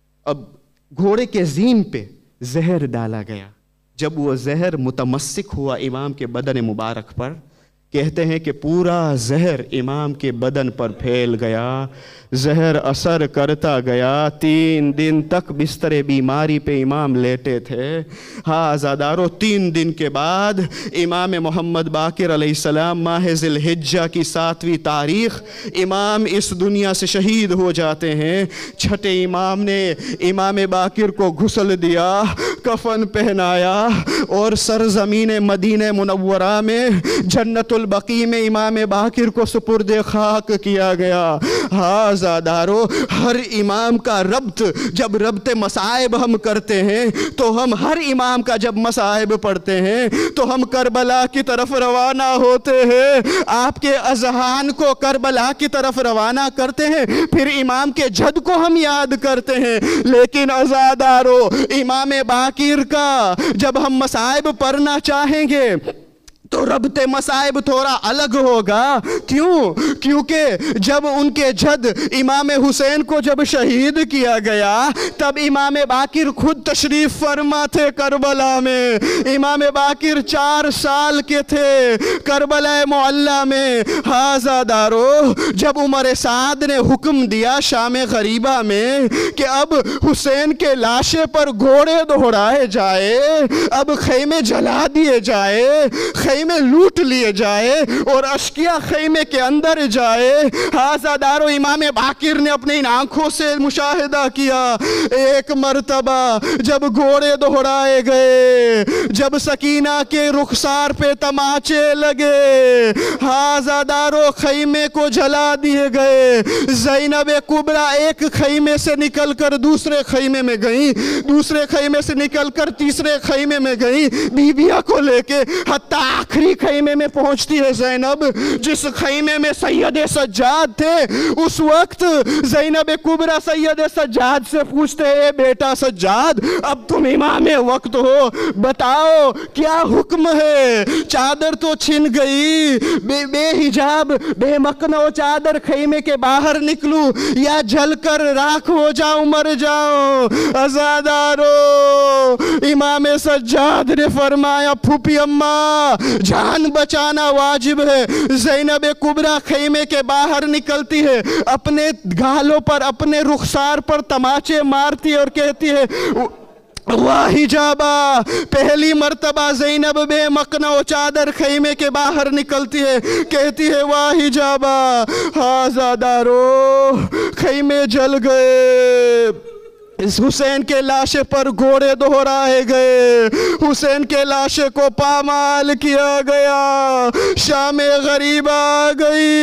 अब घोड़े के जीन पे जहर डाला गया। जब वो जहर मुतमस्सिक हुआ इमाम के बदन मुबारक पर, कहते हैं कि पूरा जहर इमाम के बदन पर फैल गया। जहर असर करता गया। 3 दिन तक बिस्तरे बीमारी पे इमाम लेटे थे। हाँ आज़ादारों, 3 दिन के बाद इमाम मोहम्मद बाकिर अलैहिस्सलाम माह ज़िलहिज्जा की 7वीं तारीख इमाम इस दुनिया से शहीद हो जाते हैं। छठे इमाम ने इमाम बाकिर को गुस्ल दिया, कफन पहनाया और सरजमीन मदीने मुनव्वरा में जन्नतुल बकी में इमाम बाकिर को सुपुर्द खाक किया गया। हाँ ज़ादारो, हर इमाम का रब्त, जब रब्त मसाइब हम करते हैं तो हम हर इमाम का जब मसाइब पढ़ते हैं तो हम करबला की तरफ रवाना होते हैं। आपके अजहान को करबला की तरफ रवाना करते हैं, फिर इमाम के जद को हम याद करते हैं। लेकिन अज़ादारो, इमाम बाकिर का जब हम मसाइब पढ़ना चाहेंगे तो रब्ते मसाइब थोड़ा अलग होगा। क्यों? क्योंकि जब उनके जद इमाम हुसैन को जब शहीद किया गया तब इमाम बाकिर खुद तशरीफ फरमा थे करबला में। इमाम बाकिर 4 साल के थे करबला मुअल्ला में। हाज़ादारो, जब उमर साद ने हुक्म दिया शाम गरीबा में कि अब हुसैन के लाशे पर घोड़े दौड़ाए जाए, अब खैमे जला दिए जाए, खैमे लूट लिए जाए और अशकिया खैमे के अंदर जाए। हाज़ादारो, इमाम बाकिर ने अपनी इन आंखों से मुशाहिदा किया। एक मर्तबा जब घोड़े दोहराए गए, जब सकीना के रुखसार पे तमाचे लगे, हाज़ादारो खैमे को जला दिए गए। ज़ैनब कुबरा एक खैमे से निकलकर दूसरे खैमे में गई, दूसरे खैमे से निकलकर तीसरे खैमे में गई, बीबिया को लेके हत्ता आखिरी खैमे में पहुंचती है ज़ैनब, जिस खैमे में सैयद सैयद सज्जाद थे। उस वक्त ज़ैनब कुबरा सैयद सज्जाद से पूछते हैं, बेटा सज्जाद अब तुम इमाम वक्त हो, बताओ क्या हुक्म है। चादर तो छिन गई, बेहिजाब बेमकनो चादर खैमे के बाहर निकलूं या जलकर राख हो जाऊं, मर जाऊं। अज़ादारो, इमाम सज्जाद ने फरमाया, फूफी अम्मा जान बचाना वाजिब है। ज़ैनब कुबरा खैमे के बाहर निकलती है, अपने गालों पर अपने रुखसार पर तमाचे मारती है और कहती है, वाह हिजाबा। पहली मर्तबा ज़ैनब बेमकना चादर खैमे के बाहर निकलती है, कहती है वाह हिजाबा। हाज़ादारो, खैमे जल गए, इस हुसैन के लाशे पर घोड़े दोहराए गए, हुसैन के लाशे को पामाल किया गया, शामे गरीब आ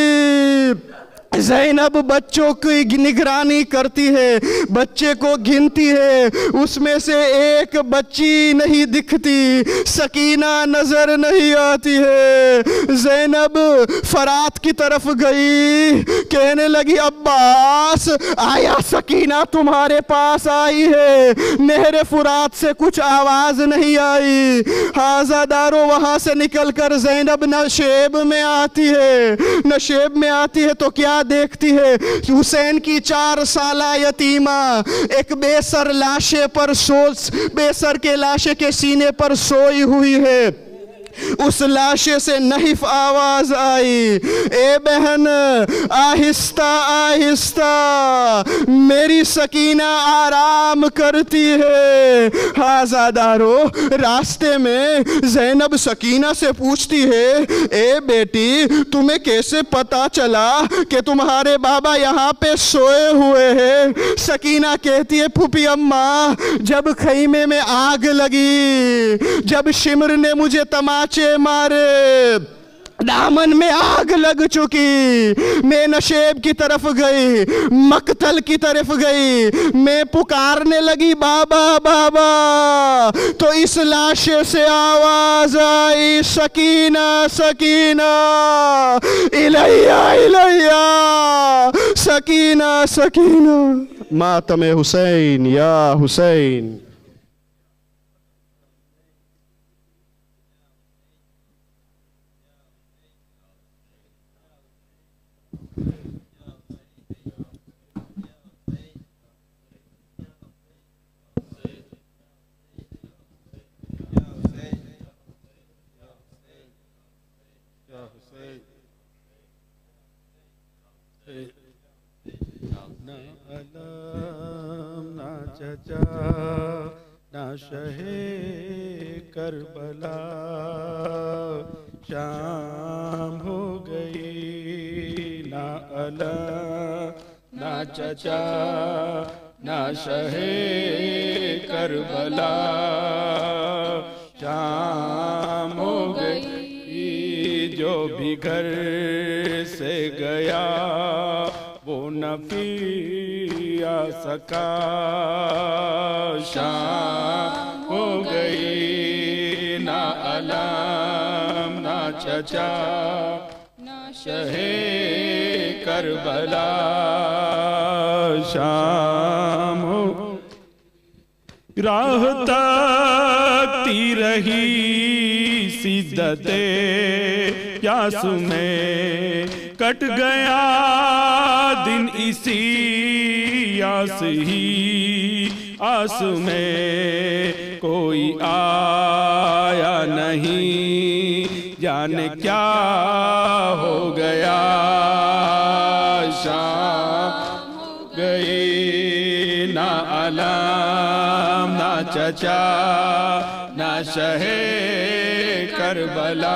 गई। ज़ैनब बच्चों की निगरानी करती है, बच्चे को गिनती है, उसमें से एक बच्ची नहीं दिखती, सकीना नजर नहीं आती है। ज़ैनब फरात की तरफ गई, कहने लगी, अब्बास आया सकीना तुम्हारे पास आई है। नहर फुरात से कुछ आवाज नहीं आई। हाज़ादारो, वहां से निकलकर ज़ैनब नशेब में आती है। नशेब में आती है तो क्या देखती है, हुसैन की 4 साला यतीमा एक बेसर लाशे पर बेसर के लाशे के सीने पर सोई हुई है। उस लाशे से नहिफ आवाज आई, ए बहन आहिस्ता आहिस्ता, मेरी सकीना आराम करती है। हाज़ादारो, रास्ते में ज़ैनब सकीना से पूछती है, ए बेटी तुम्हें कैसे पता चला कि तुम्हारे बाबा यहाँ पे सोए हुए हैं। सकीना कहती है, फूफी अम्मा जब खैमे में आग लगी, जब शिमर ने मुझे तमाचे मारे, दामन में आग लग चुकी, मैं नशेब की तरफ गई, मकतल की तरफ गई, मैं पुकारने लगी बाबा बाबा, तो इस लाशे से आवाज आई, सकीना सकीना, इलैया इलैया, सकीना सकीना, मातम हुसैन या हुसैन। ना चचा ना शहे करबला, शाम हो गई। ना अलम ना चचा ना शहे करबला, शाम हो गई। जो भी घर से गया वो न फिर आ सका, शाम हो गई। ना अलम ना चचा ना शहे करबला, शाम हो। राह तकती रही सिद्दते यास में, कट गया दिन इसी आस ही आस में। कोई आया नहीं, जाने क्या हो गया, शाम हो गई। ना अलम ना चचा ना शहे करबला,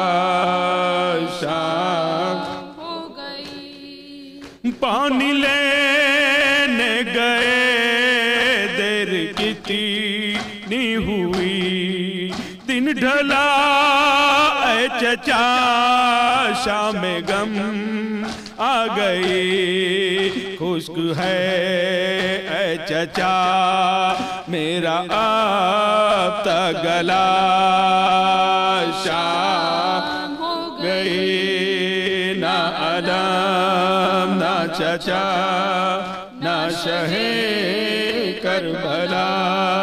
शाम हो गई। पानी लेने गए देर कितनी हुई, दिन ढला ऐ चचा शाम गम आ गई। खुश्क है ऐ चचा मेरा अब तक गला, शाम हो गई। ना علم نہ چچا نہ شہ کربلا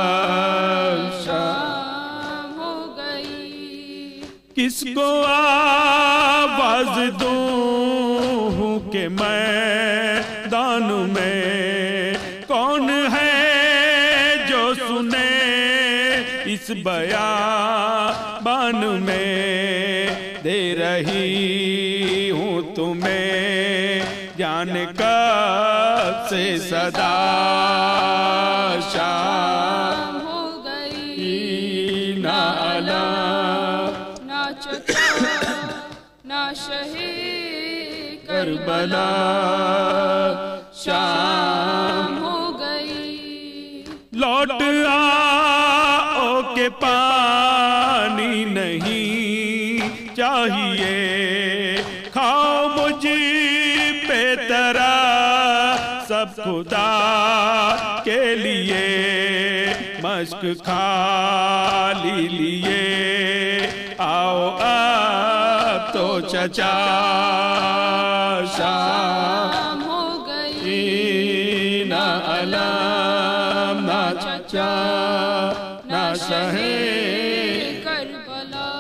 شام ہو گئی کس کو آواز دوں کہ میدان میں کون ہے جو سنے اس بیابان میں دے رہی ہوں تمہیں جان کب سے صدا شام ہو گئی نہ علم نہ چچا نہ شہی کربلا شام ہو گئی لوٹ آؤ کہ پانی نہیں چاہیے کھاؤ مجھ پہ ترا سب خدا کے لیے مشق کھالی لیے آؤ اب تو چچا شام ہو گئی نہ علم نہ چچا نہ شہے کربلا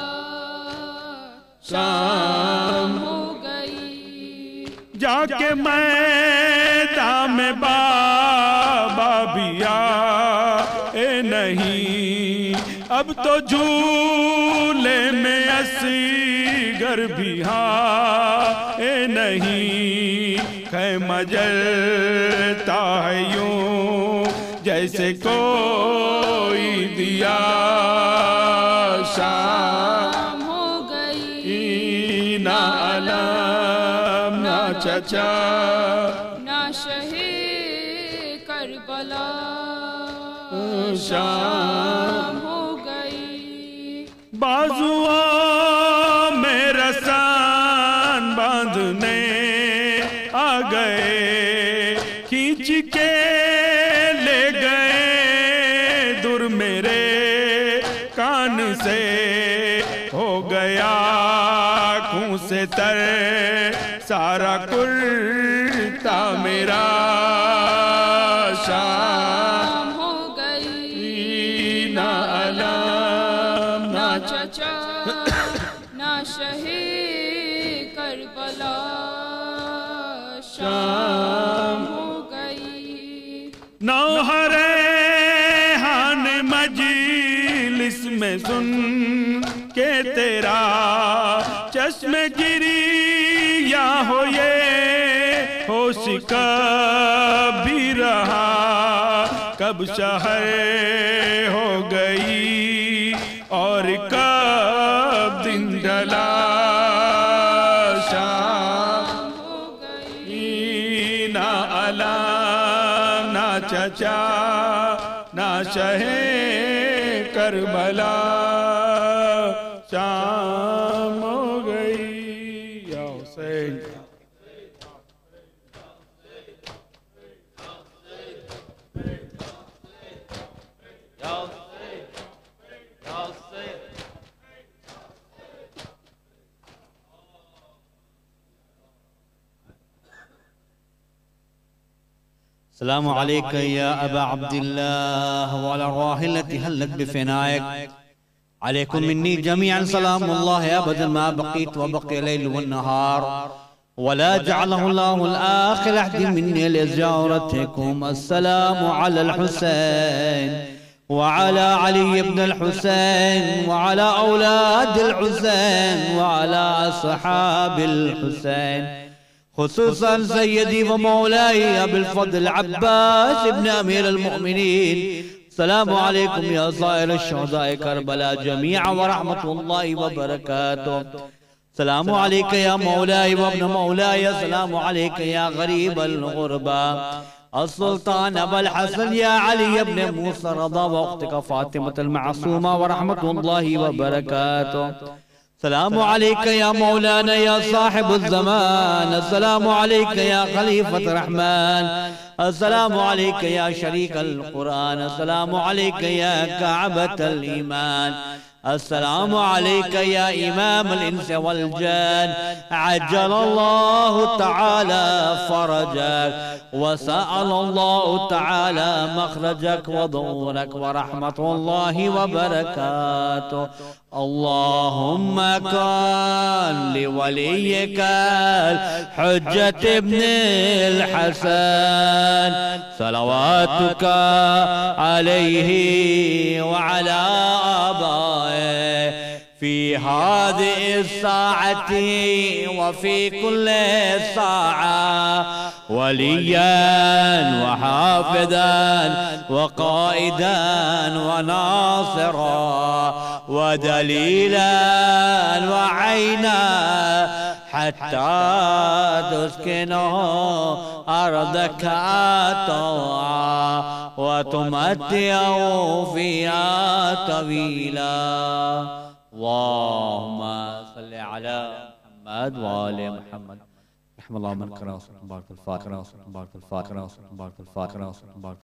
شام ہو گئی جا کے میدان میں بابا بھی آئے نہیں اب تو جھولے میں اصغر بھی آئے نہیں خیمہ جلتا ہے یوں جیسے کوئی دیا شام ہو گئی نہ علم نہ چچا نہ شہی کربلا شام ہو گئی بازوؤں میں رسان باندھنے آ گئے کھینچ کے لے گئے دور میرے کان سے ہو گیا خون سے تر سارا کرتا میرا شام ہو گئی نہ علم نہ چچا نہ شہی کربلا شام ہو گئی نوحر ہان مجلس میں سن کے تیرا چشم گری یا ہو یہ ہوش کب بھی رہا کب شہر ہو گئی اور کب دن ڈلا شام ہو گئی نہ علم نہ چچا نہ شہے کربلا شام ہو گئی یا حسین السلام عليك يا أبا عبد الله وعلى الراحلة هلت بفنائك عليكم مني جميعا سلام الله أبدا ما بقيت وبقي الليل والنهار ولا جعله الله الآخر أحد مني لزيارتكم السلام على الحسين وعلى علي بن الحسين وعلى أولاد الحسين وعلى أصحاب الحسين خصوصا سيدي ومولاي أبي الفضل عباس ابن أمير المؤمنين السلام عليكم يا صائر الشهداء كربلاء جميعا ورحمة الله وبركاته السلام عليك يا مولاي وابن مولاي السلام عليك يا غريب الغربة السلطان أبا الحسن يا علي بن موسى رضا وأختك فاطمة المعصومة ورحمة الله وبركاته السلام عليك يا مولانا يا صاحب الزمان السلام عليك يا خليفة الرحمن السلام عليك يا شريك القرآن السلام عليك يا كعبة الإيمان السلام عليك يا إمام الإنس والجن، عجل الله تعالى فرجك وسأل الله تعالى مخرجك وظهورك ورحمة الله وبركاته. اللهم كن لوليك الحجة ابن الحسن صلواتك عليه وعلى آبائه في هذه الساعة وفي كل ساعة وليا وحافظا وقائدا وناصرا ودليلا وعينا حتى تسكنه أرضك طوعا وتمتعه فيها طويلا. اللهم صل على محمد وآل محمد. رحم الله من كراسة مبارك الفاتحة.